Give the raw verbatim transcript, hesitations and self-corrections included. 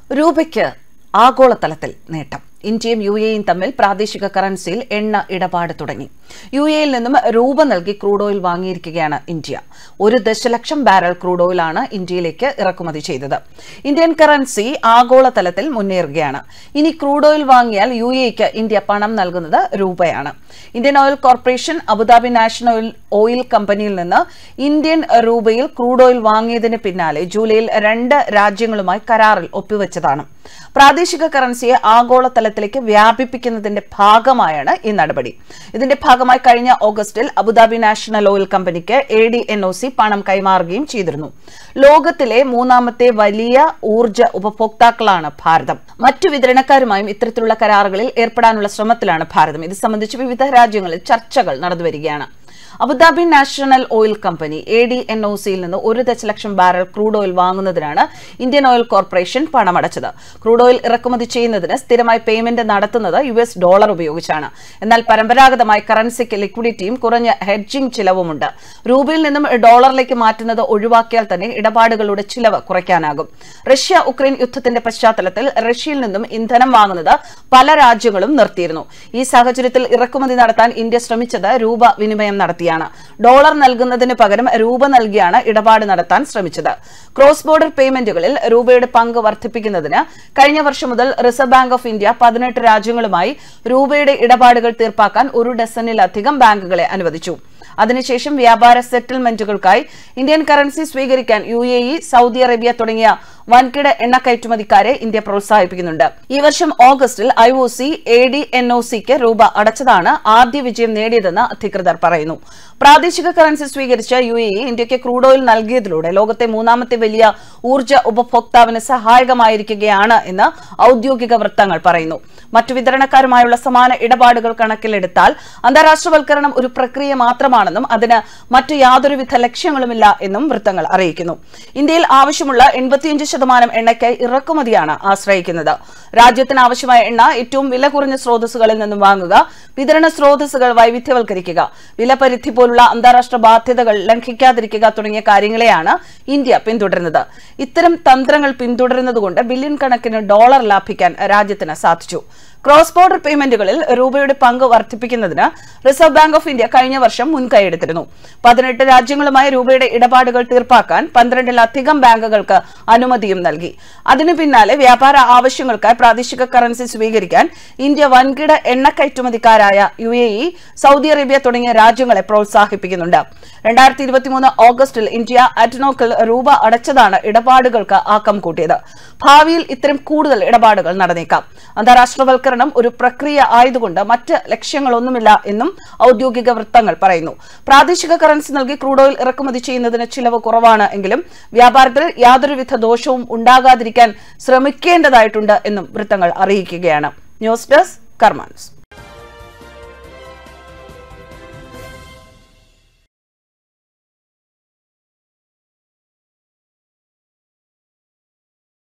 രൂപയ്ക്ക് ആഗോളതലത്തിൽ നേട്ടം. ഇന്ത്യയും യു എയും തമ്മിൽ പ്രാദേശിക കറൻസിയിൽ എണ്ണ ഇടപാട് തുടങ്ങി. യു എയിൽ നിന്നും രൂപ നൽകി ക്രൂഡ് ഓയിൽ വാങ്ങിയിരിക്കുകയാണ് ഇന്ത്യ. ഒരു ദശലക്ഷം ബാരൽ ക്രൂഡ് ഓയിലാണ് ഇന്ത്യയിലേക്ക് ഇറക്കുമതി ചെയ്തത്. ഇന്ത്യൻ കറൻസി ആഗോളതലത്തിൽ മുന്നേറുകയാണ്. ഇനി ക്രൂഡ് ഓയിൽ വാങ്ങിയാൽ യു എക്ക് ഇന്ത്യ പണം നൽകുന്നത് രൂപയാണ്. Indian Oil Corporation Abu Dhabi National Oil കമ്പനിയിൽ നിന്ന് ഇന്ത്യൻ രൂപയിൽ ക്രൂഡ് ഓയിൽ വാങ്ങിയതിന് പിന്നാലെ ജൂലൈയിൽ രണ്ട് രാജ്യങ്ങളുമായി കരാറിൽ ഒപ്പുവെച്ചതാണ്. പ്രാദേശിക കറൻസിയെ ആഗോളതലത്തിലേക്ക് വ്യാപിപ്പിക്കുന്നതിന്റെ ഭാഗമായാണ് ഈ നടപടി. ഇതിന്റെ ഭാഗമായി കഴിഞ്ഞ ഓഗസ്റ്റിൽ അബുദാബി നാഷണൽ ഓയിൽ കമ്പനിക്ക് A D N O C പണം കൈമാറുകയും ചെയ്തിരുന്നു. ലോകത്തിലെ മൂന്നാമത്തെ വലിയ ഊർജ്ജ ഉപഭോക്താക്കളാണ് ഭാരതം. മറ്റു വിതരണക്കാരുമായും ഇത്തരത്തിലുള്ള കരാറുകളിൽ ഏർപ്പെടാനുള്ള ശ്രമത്തിലാണ് ഭാരതം. ഇത് സംബന്ധിച്ച് വിവിധ രാജ്യങ്ങളിൽ ചർച്ചകൾ നടന്നുവരികയാണ്. Abu Dhabi National Oil Company A D N O സിയിൽ നിന്ന് ഒരു ദശലക്ഷം ബാരൽ ക്രൂഡ് ഓയിൽ വാങ്ങുന്നതിനാണ് ഇന്ത്യൻ ഓയിൽ കോർപ്പറേഷൻ പണമടച്ചത്. ക്രൂഡ് ഓയിൽ ഇറക്കുമതി ചെയ്യുന്നതിന് സ്ഥിരമായി പേയ്മെന്റ് നടത്തുന്നത് യു എസ് ഡോളർ ഉപയോഗിച്ചാണ്. എന്നാൽ പരമ്പരാഗതമായി കറൻസിക്ക് ലിക്വിഡിറ്റിയും കുറഞ്ഞ ഹെഡ്ജിംഗ് ചിലവുമുണ്ട്. രൂപയിൽ നിന്നും ഡോളറിലേക്ക് മാറ്റുന്നത് ഒഴിവാക്കിയാൽ തന്നെ ഇടപാടുകളുടെ ചിലവ് കുറയ്ക്കാനാകും. റഷ്യ ഉക്രൈൻ യുദ്ധത്തിന്റെ പശ്ചാത്തലത്തിൽ റഷ്യയിൽ നിന്നും ഇന്ധനം വാങ്ങുന്നത് പല രാജ്യങ്ങളും നിർത്തിയിരുന്നു. ഈ സാഹചര്യത്തിൽ ഇറക്കുമതി നടത്താൻ ഇന്ത്യ ശ്രമിച്ചത് രൂപ വിനിമയം നടത്തി. ഡോളർ നൽകുന്നതിന് പകരം രൂപ നൽകിയാണ് ഇടപാട് നടത്താൻ ശ്രമിച്ചത്. ക്രോസ് ബോർഡർ പേയ്മെന്റുകളിൽ രൂപയുടെ പങ്ക് വർദ്ധിപ്പിക്കുന്നതിന് കഴിഞ്ഞ വർഷം മുതൽ റിസർവ് ബാങ്ക് ഓഫ് ഇന്ത്യ പതിനെട്ട് രാജ്യങ്ങളുമായി രൂപയുടെ ഇടപാടുകൾ തീർപ്പാക്കാൻ ഒരു ഡസനിലധികം ബാങ്കുകളെ അനുവദിച്ചു. അതിനുശേഷം വ്യാപാര സെറ്റിൽമെന്റുകൾക്കായി ഇന്ത്യൻ കറൻസി സ്വീകരിക്കാൻ U A E, Saudi Arabia തുടങ്ങിയ വൻകിട എണ്ണ കയറ്റുമതിക്കാരെ ഇന്ത്യ പ്രോത്സാഹിപ്പിക്കുന്നുണ്ട്. ഈ വർഷം ഓഗസ്റ്റിൽ I O C A D N O സിക്ക് രൂപ അടച്ചതാണ് ആദ്യ വിജയം നേടിയതെന്ന് അധികൃതർ പറയുന്നു. പ്രാദേശിക കറൻസി സ്വീകരിച്ച യു എ ഇ ഇന്ത്യക്ക് ക്രൂഡ് ഓയിൽ നൽകിയതിലൂടെ ലോകത്തെ മൂന്നാമത്തെ വലിയ ഊർജ്ജ ഉപഭോക്താവിന് സഹായകമായിരിക്കുകയാണ് എന്ന് ഔദ്യോഗിക വൃത്തങ്ങൾ പറയുന്നു. മറ്റു വിതരണക്കാരുമായുള്ള സമാന ഇടപാടുകൾ കണക്കിലെടുത്താൽ അന്താരാഷ്ട്രവൽക്കരണം ഒരു പ്രക്രിയ മാത്രമാണെന്നും അതിന് മറ്റു യാതൊരുവിധ ലക്ഷ്യങ്ങളുമില്ല എന്നും വൃത്തങ്ങൾ അറിയിക്കുന്നു. ഇന്ത്യയിൽ ആവശ്യമുള്ള എൺപത്തിയഞ്ച് ശതമാനം എണ്ണയ്ക്കായി ഇറക്കുമതിയാണ് ആശ്രയിക്കുന്നത്. രാജ്യത്തിന് ആവശ്യമായ എണ്ണ ഏറ്റവും വില കുറഞ്ഞ സ്രോതസ്സുകളിൽ നിന്നും വാങ്ങുക, വിതരണ സ്രോതസ്സുകൾ വൈവിധ്യവൽക്കരിക്കുക, വിലപരിധി പോലുള്ള അന്താരാഷ്ട്ര ബാധ്യതകൾ ലംഘിക്കാതിരിക്കുക തുടങ്ങിയ കാര്യങ്ങളെയാണ് ഇന്ത്യ പിന്തുടരുന്നത്. ഇത്തരം തന്ത്രങ്ങൾ പിന്തുടരുന്നതുകൊണ്ട് ബില്യൺ കണക്കിന് ഡോളർ ലാഭിക്കാൻ രാജ്യത്തിന് സാധിച്ചു. ക്രോസ് ബോർഡർ പേയ്മെന്റുകളിൽ രൂപയുടെ പങ്ക് വർദ്ധിപ്പിക്കുന്നതിന് റിസർവ് ബാങ്ക് ഓഫ് ഇന്ത്യ കഴിഞ്ഞ വർഷം മുൻകൈയെടുത്തിരുന്നു. പതിനെട്ട് രാജ്യങ്ങളുമായി രൂപയുടെ ഇടപാടുകൾ തീർപ്പാക്കാൻ പന്ത്രണ്ടിലധികം ബാങ്കുകൾക്ക് അനുമതിയും നൽകി. അതിനു പിന്നാലെ വ്യാപാര ആവശ്യങ്ങൾക്കായി പ്രാദേശിക കറൻസി സ്വീകരിക്കാൻ ഇന്ത്യ വൻകിട എണ്ണ കയറ്റുമതിക്കാരായ U A E, Saudi Arabia തുടങ്ങിയ രാജ്യങ്ങളെ പ്രോത്സാഹിപ്പിക്കുന്നുണ്ട്. രണ്ടായിരത്തി ഇരുപത്തിമൂന്ന് ഓഗസ്റ്റിൽ ഇന്ത്യ അറ്റ്നോക്കിൽ രൂപ അടച്ചതാണ് ഇടപാടുകൾക്ക് ആക്കം കൂട്ടിയത്. ഭാവിയിൽ ഇത്തരം കൂടുതൽ ഇടപാടുകൾ നടന്നേക്കാം. അന്താരാഷ്ട്രവൽക്കരണം ഒരു പ്രക്രിയ ആയതുകൊണ്ട് മറ്റ് ലക്ഷ്യങ്ങളൊന്നുമില്ല എന്നും ഔദ്യോഗിക വൃത്തങ്ങൾ പറയുന്നു. പ്രാദേശിക കറൻസി നൽകി ക്രൂഡ് ഓയിൽ ഇറക്കുമതി ചെയ്യുന്നതിന് ചിലവ് കുറവാണ് എങ്കിലും വ്യാപാരത്തിൽ യാതൊരുവിധ ദോഷവും ഉണ്ടാകാതിരിക്കാൻ ശ്രമിക്കേണ്ടതായിട്ടുണ്ട് എന്നും വൃത്തങ്ങൾ അറിയിക്കുകയാണ്. News desk Karma news.